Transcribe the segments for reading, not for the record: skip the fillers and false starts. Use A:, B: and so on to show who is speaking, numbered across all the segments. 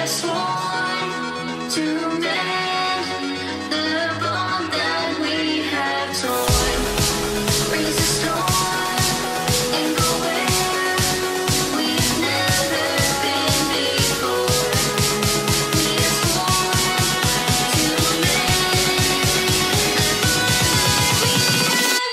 A: have sworn to mend the bond that we have torn. Raise a storm and go where we've never been before. We have sworn to mend the bond that we have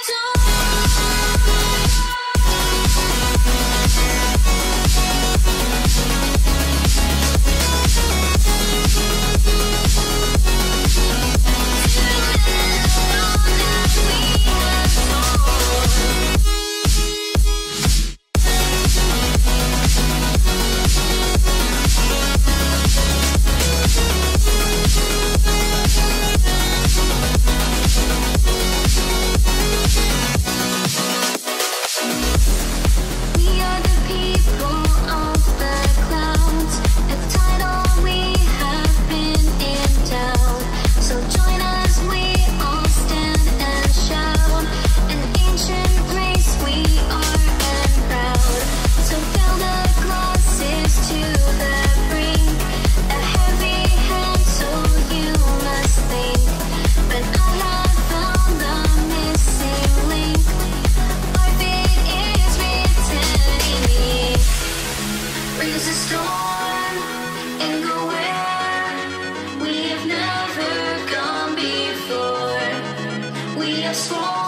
A: raise a storm and go where we have never gone before. We have sworn